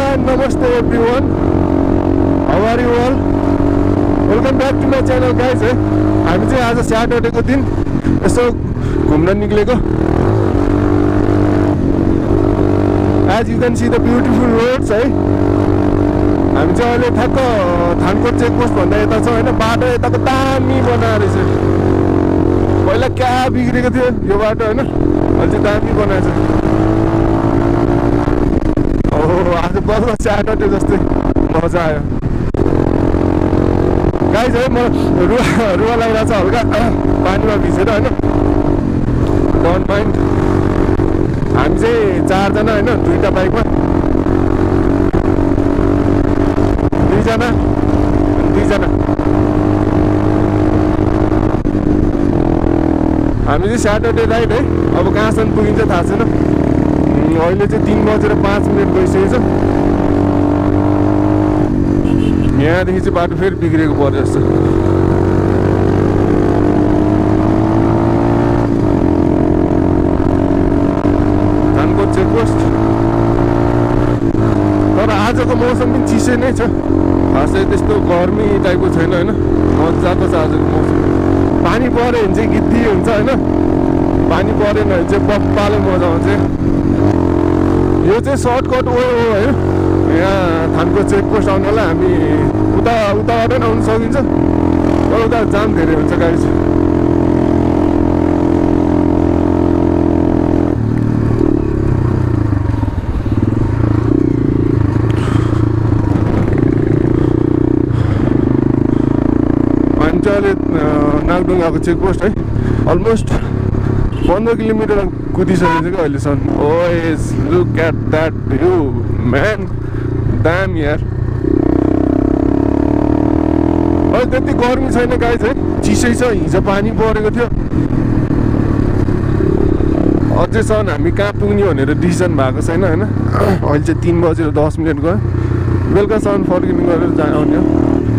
Namaste everyone. How are you all? Welcome back to my channel guys. हामी चाहिँ आज Saturday को दिन यसो घुम्न निक्लेको. As you can see the beautiful roads है. हामी चाहिँ अहिले ठ्याक्क थानको चेक पोस्ट भन्दा यता छ हैन. बाटो यताको दामी बनाएर छ. पहिला क्या बिग्रेको थियो यो बाटो हैन. अहिले चाहिँ दामी बनाएको छ. आज बल्ल Saturday जस्तै मजा आयो गाइज है. म रुवा लागिरहेको छ हल्का पानीमा भिजेर हैन. Don't mind. हामी चाहिँ 4 जना हैन, 2टा बाइकमा 2 जना अनि 2 जना. हामी चाहिँ Saturday राइड है. अब कहाँसम्म पुगिन्छ थाहा छैन. अहिले चाहिँ 3:05 भइसकेको छ. यहाँदेखि चाहिँ बाटो फेरि बिग्रेको पर्यो जस्तो. धानको चेकपोस्ट. तर आजको मौसम पनि चिसै नै छ. खासै त्यस्तो गर्मी टाइपको छैन हैन. मजाको छ आजको मौसम. पानी पऱ्यो भने चाहिँ गिद्दी हुन्छ हैन. पानी परेन भने चाहिँ बप्पाले मजा आउँछ. यो चाहिँ सर्टकट हो है. यहाँ थानको चेकपोस्ट आउनलाई हामी उताबाट पनि आउनु सकिन्छ. तर उता जाम धेरै हुन्छ गाइस. हामी चाहिँ अहिले नागडुङ्गाको चेकपोस्ट है. अलमोस्ट 15 किलोमिटर कुदिसकेको छ अहिलेसम्म. ओएस look at that view man. दाम यार. अहिले त्यति गर्मी छैन गाइस है. चिसै छ. हिजो पानी परेको थियो. अझैसम्म हामी कहाँ पुग्ने भनेर डिसिजन भएको छैन हैन. अहिले चाहिँ 3:10 गयो. बेलुकासम्म फर्किनु गरेर आउने हो.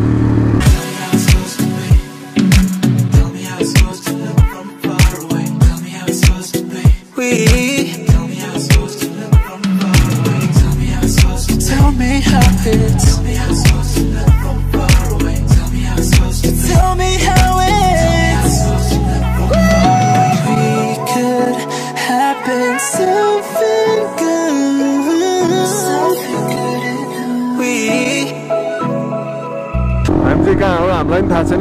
कहाँ हो हामीलाई पनि थाहा छैन.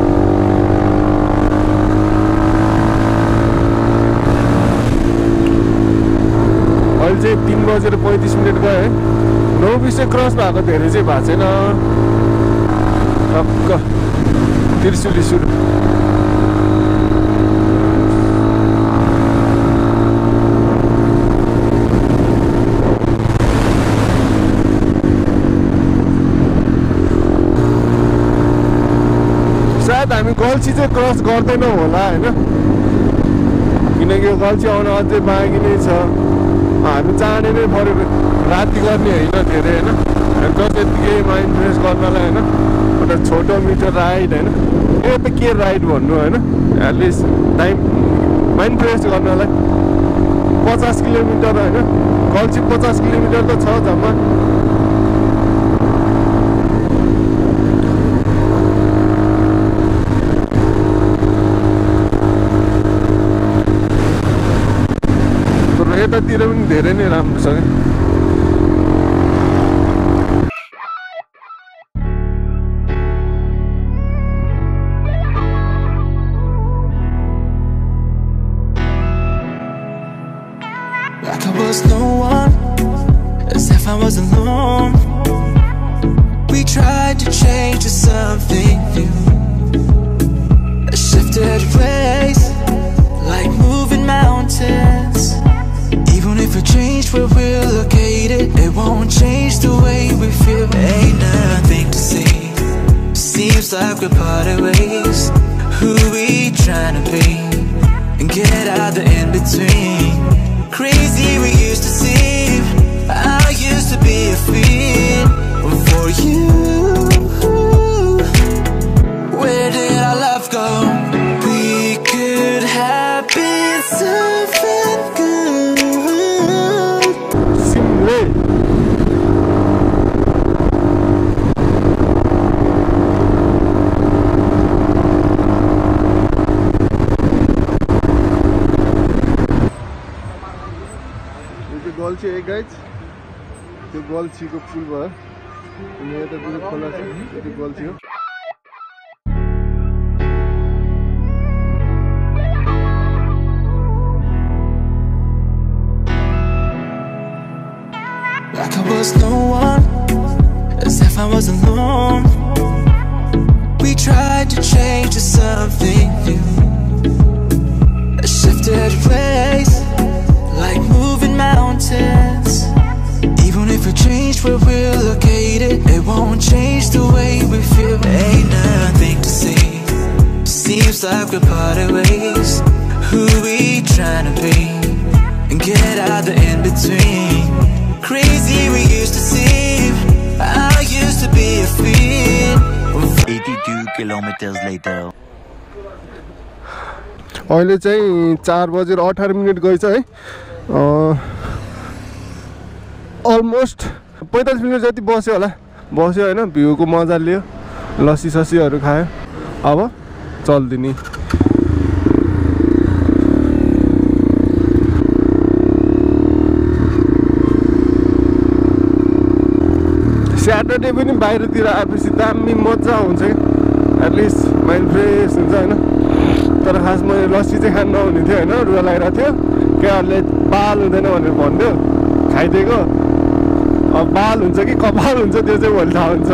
अहिले चाहिँ 3:35 गयो है. 9:20 चाहिँ क्रस भएको धेरै चाहिँ भएको छैन. टक्क त्रिशुली सुरु. सायद हामी गल्छी चाहिँ क्रस गर्दैनौँ होला हैन. किनकि यो गल्छी आउन अझै बाँकी नै छ. हामी जाने नै पऱ्यो. राति गर्ने होइन धेरै हैन. जस्ट यतिकै माइन्ड फ्रेस गर्नलाई हैन. एउटा छोटो मिटर राइड हैन. यो त के राइड भन्नु हैन. एटलिस्ट टाइम माइन्ड फ्रेस गर्नलाई 50 किलोमिटर हैन. गल्छी 50 किलोमिटर त छ जम्मा. यतातिर पनि धेरै नै राम्रो छ कि. Like I was no one, as if I was alone. We tried to change to something new. I shifted place, like moving mountains. Even if it changed where we're located, it won't change the way we feel. Ain't nothing to say. Seems like we're parted ways. Who we trying to be and get out the in between? Crazy we used to seem. I used to be a fiend for you. Where did our love go? We could have been something good. Hey guys, त्यो गल्छीको पुल भयो अनि यता दुई खोला छ त्यो गल्छी हो Like I was no one, as if I was alone. We tried to change to something new. I shifted ways, like moving mountains. Even if we change where we're located, it won't change the way we feel. Ain't nothing to say. Seems like we're parted ways. Who we trying to be and get out the in between? Crazy we used to seem. I used to be a fiend. 82 kilometers later. अहिले चाहिँ 4:18 गएछ है almost 45 minute जति बस्यो होला बस्यो हैन भ्यूको मजा लियो लस्सी सस्सीहरु खायो अब चल्दिनी स्याटरडे पनि बाहिरतिर आएपछि दामी मजा हुन्छ के एटलिस्ट माइन्ड फ्रेस हुन्छ हैन तर खास मैले लस्सी चाहिँ खान नहुने थियो हैन रुवा लागिरहेको थियो केहरूले बाल हुँदैन भनेर भन्थ्यो खाइदिएको अब बाल हुन्छ कि कपाल हुन्छ त्यो चाहिँ भोलि थाहा हुन्छ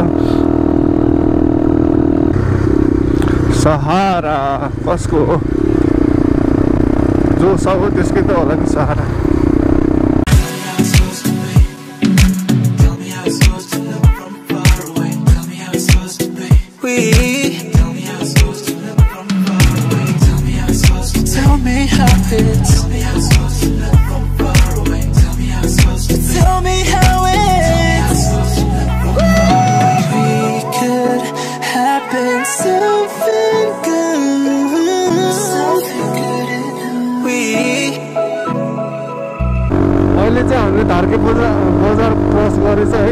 सहारा कसको हो जो सब हो त्यसकै त होला नि सहारा धारके बजार क्रस गरेछ है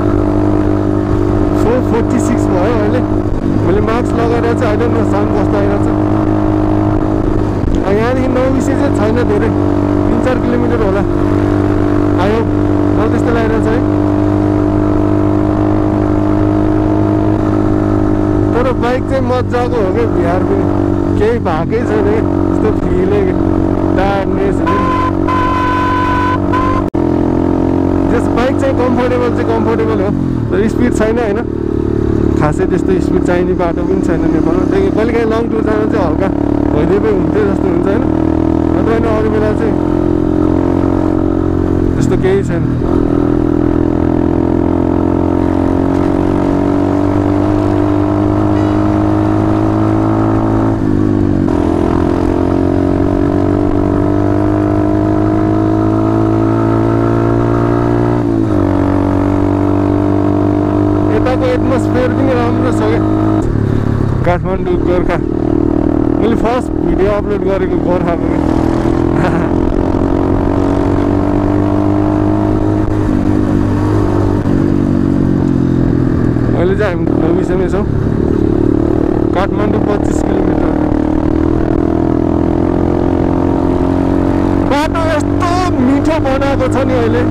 446 भयो अहिले मैले मास्क लगाएर चाहिँ अहिले न साउन्ड कस्तो आइरहेछ यहाँदेखि नौबिसे चाहिँ छैन धेरै 3-4 किलोमिटर होला आयो मलाई त्यस्तो लागिरहेछ है तर बाइक चाहिँ मजाको हो क्या बिहार पनि केही भएकै छैन त्यस्तो फिलै टाढ्नेछ त्यस बाइक चाहिँ कम्फोर्टेबल हो तर स्पिड छैन हैन खासै त्यस्तो स्पिड चाहिने बाटो पनि छैन नेपालमा त्यही कहिलेकाहीँ लङ टुर जान चाहिँ हल्का भइदिए हुन्थ्यो जस्तो हुन्छ हैन नत्र हैन अरू बेला चाहिँ त्यस्तो केही छैन एटमोस्फियर पनि राम्रो छ क्या काठमाडौँ गोर्खा मैले फर्स्ट भिडियो अपलोड गरेको गोर्खाको अहिले चाहिँ हामी नौबिसेमै छौँ काठमाडौँ 25 किलोमिटर बाटो यस्तो मिठो बनाएको छ नि अहिले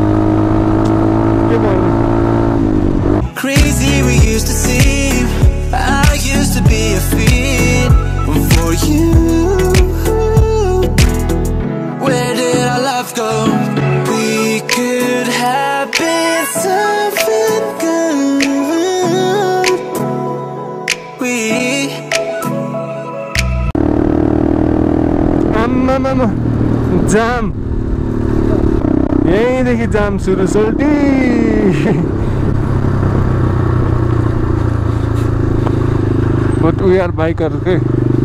के भन्नु Crazy we used to seem. I used to be a fiend for you. Where did our love go? We could have been something good. Mama jam. यहीँदेखि जाम सुरु सोल्टी But we are bikers, okay?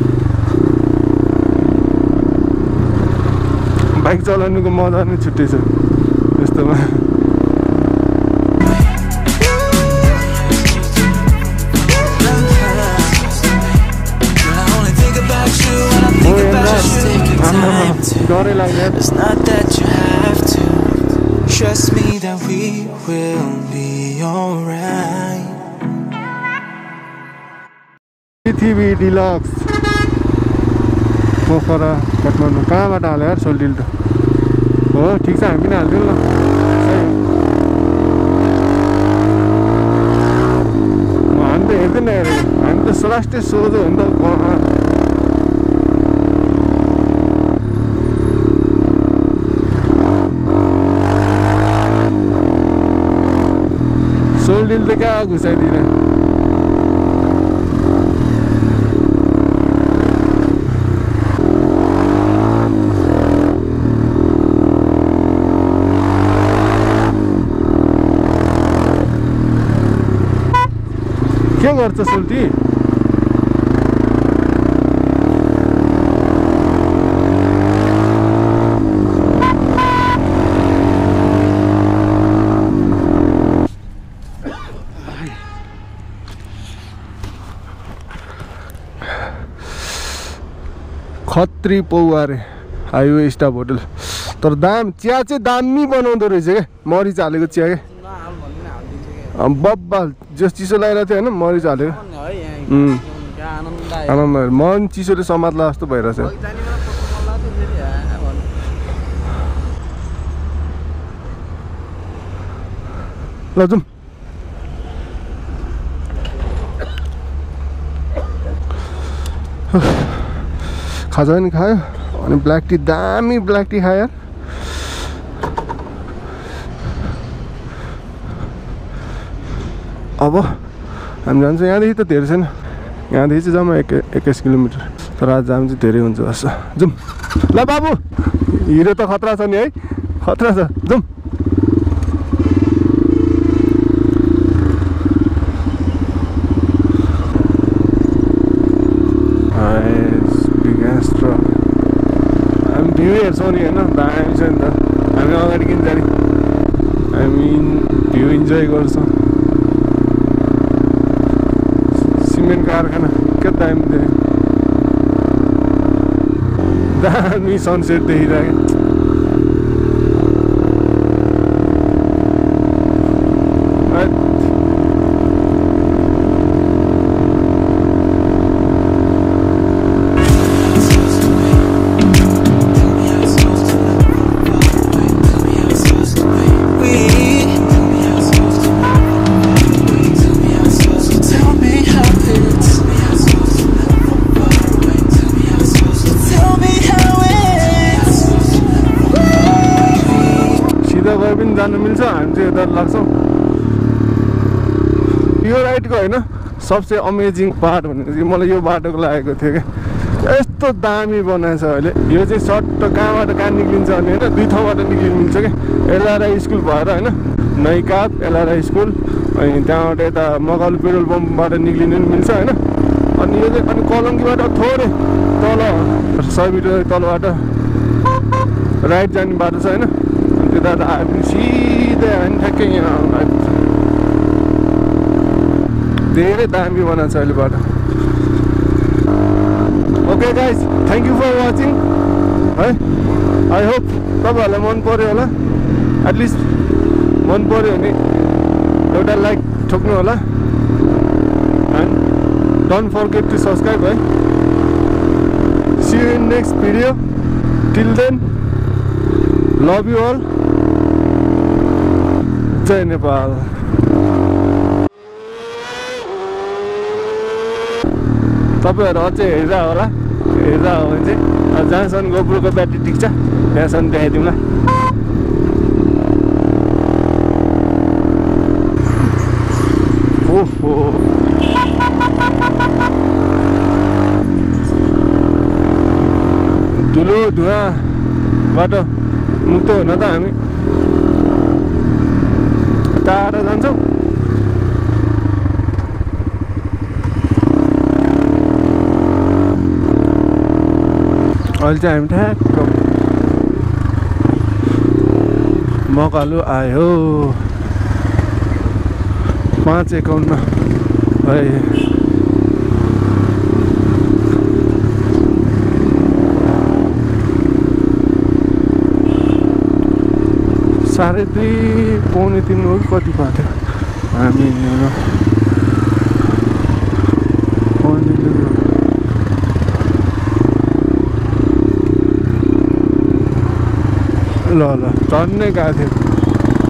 Bike चलाउनुको मजा नै छुट्टै छ यस्तोमा डरै लाग्यो It's not that you have to. Trust me that we will be alright. MOTOVLOG Pokhara Kathmandu कहाँबाट हाल्यो यार सोल्टिल त हो ठिक छ हामी पनि हाल्दिउँ ल अन्तर्राष्ट्रिय सोझो हो नि त सोल्डिल त क्या घुसाइदिने के गर्छ सोल्टी Khatri Pauware highway staff hotel तर दाम चिया चाहिँ दामी बनाउँदो रहेछ क्या मरिच हालेको चिया क्या बब्बा जस चिसो लागिरहेको थियो होइन मरिच हालेको आनन्द मन चिसोले समात्ला जस्तो भइरहेछ ल जाउँ खाजा पनि खायो अनि ब्ल्याक टी दामी ब्ल्याक टी खायो अब हामी जान्छौँ यहाँदेखि त धेरै छैन यहाँदेखि चाहिँ जम्मा 21 किलोमिटर तर आज जाम चाहिँ धेरै हुन्छ जस्तो जाउँ ल बाबु हिरो त खतरा छ नि है खतरा छ जाउँ हामी भ्यू हेर्छौँ नि होइन दामी छ नि त हामी अगाडि किन जाने हामी भ्यू इन्जोय गर्छौँ सिमेन्ट कारखाना क्या दामी थियो दामी सनसेट देखिरहेको जानु मिल्छ हामी चाहिँ यता लाग्छौँ यो राइडको होइन सबसे अमेजिङ पार्ट भनेको चाहिँ मलाई यो बाटोको लागेको थियो क्या यस्तो दामी बनाएछ अहिले यो चाहिँ सट्ट कहाँबाट कहाँ निक्लिन्छ भने होइन दुई ठाउँबाट निक्लिनु मिल्छ क्या एलआरआई स्कुल भएर होइन नैकाप एलआरआई स्कुल अनि त्यहाँबाट यता मकालु पेट्रोल पम्पबाट निक्लिनु पनि मिल्छ होइन अनि यो चाहिँ अनि कलङ्कीबाट थोरै तल 100 मिटर तलबाट राइट जाने बाटो छ होइन त्यता आयो सिधै हामी ठ्याक्कै यहाँ धेरै दामी बनाएको छ अहिले बाटो okay guys thank you for watching है आई होप तपाईँहरूलाई मन पर्यो होला एटलिस्ट मन पर्यो भने एउटा लाइक ठोक्नु होला and don't forget to subscribe है see you in next video till then love you all जय नेपाल तपाईँहरू अझै हेर्दा होला हेर्दा हो भने चाहिँ जहाँसम्म गोप्रोको ब्याट्री टिक्छ त्यहाँसम्म देखाइदिउँ ल ओहो धुलो धुवाँबाट मुक्त हुन त हामी टाढा जान्छौँ अहिले चाहिँ हामी ठ्याक्क मकालु आयो 5:51 है 2:30 पौने 3 हो कि कति भएको थियो हामी ल झन्नै गएको थियो